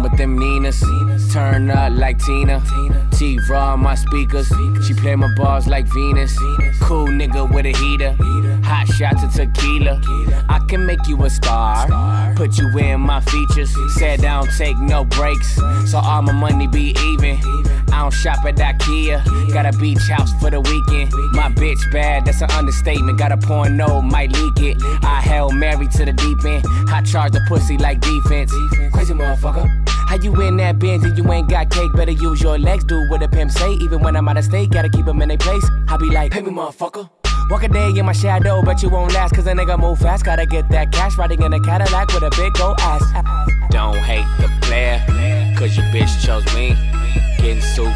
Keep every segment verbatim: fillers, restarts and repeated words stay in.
with them Ninas. Turn up like Tina. T-Raw on my speakers. She play my bars like Venus. Cool nigga with a heater. Hot shots of tequila. I can make you a star. Put you in my features. Said I don't take no breaks, so all my money be even. I don't shop at IKEA. Got a beach house for the weekend. My bitch bad, that's an understatement. Got a porno, might leak it. I Hail Mary to the deep end. I charge the pussy like defense. Crazy motherfucker. How you in that Benz and you ain't got cake? Better use your legs, do what a pimp say. Even when I'm out of state, gotta keep them in their place. I be like, pay me motherfucker. Walk a day in my shadow, but you won't last. Cause a nigga move fast, gotta get that cash. Riding in a Cadillac with a big old ass. Don't hate the player, cause your bitch chose me. Getting super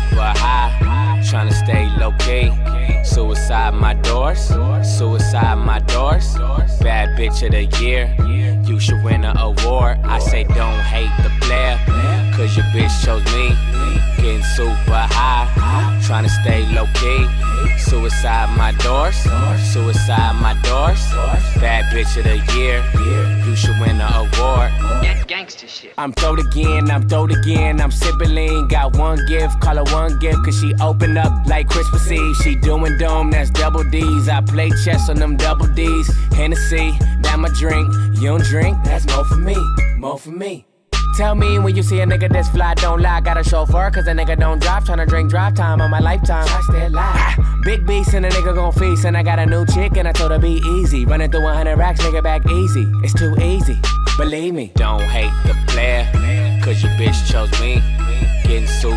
high, tryna stay low key. Suicide my doors, suicide my doors. Bad bitch of the year, you should win an award. I say don't hate the player, cause your bitch chose me. Getting super high, tryna stay low key. Suicide my doors, suicide my doors. Bad bitch of the year, you should win an award. Gangsta shit. I'm throwed again, I'm throwed again, I'm sipping lean. Got one gift, call her one gift, cause she open up like Christmas Eve. She doing dome, that's double D's. I play chess on them double D's. Hennessy, that my drink. You don't drink, that's more for me, more for me. Tell me when you see a nigga that's fly, don't lie. Got a chauffeur, cause a nigga don't drive. Tryna drink drive time on my lifetime. I stay alive. Ah, big beast and a nigga gon' feast. And I got a new chick and I told her be easy. Running through a hundred racks, nigga back easy. It's too easy, believe me. Don't hate the player, cause your bitch chose me. Getting super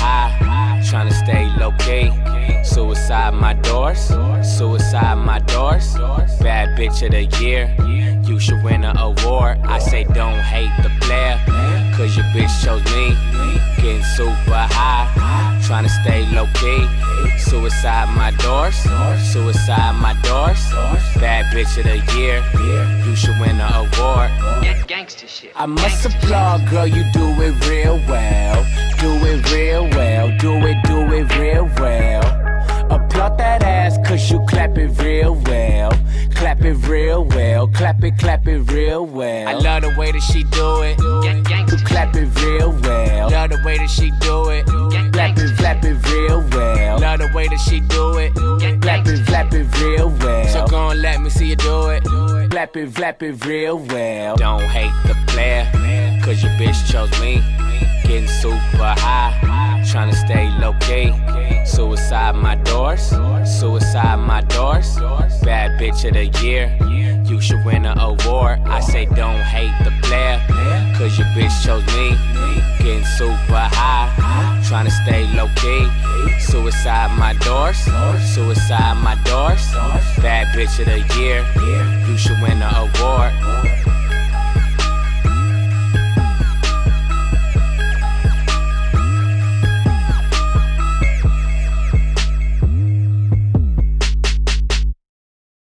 high, tryna stay low key. Suicide my doors, suicide my doors. Bad bitch of the year, you should win an award. I say don't hate the player, cause your bitch chose me. Getting super high, tryna stay low key. Suicide my doors, suicide my doors. Bad bitch of the year, you should win an award. Gangsta shit. I must applaud, girl, you do it real well. Do it real well, do it, do it real well. Applaud that ass, cause you clap it real well. Clap it real well, clap it, clap it real well. I love the way that she do it. You clap it real well. Love the way that she do it. Clap it, clap it real well. Love the way that she do it. Clap it, clap it real well. So gon' let me see you do it. Clap it, clap it real well. Don't hate the player, cause your bitch chose me. Getting super high, tryna stay low key. Suicide my doors, suicide my doors. Bad bitch of the year, you should win an award. I say don't hate the player, cause your bitch chose me. Getting super high, tryna stay low key. Suicide my doors, suicide my doors. Bad bitch of the year, you should win an award.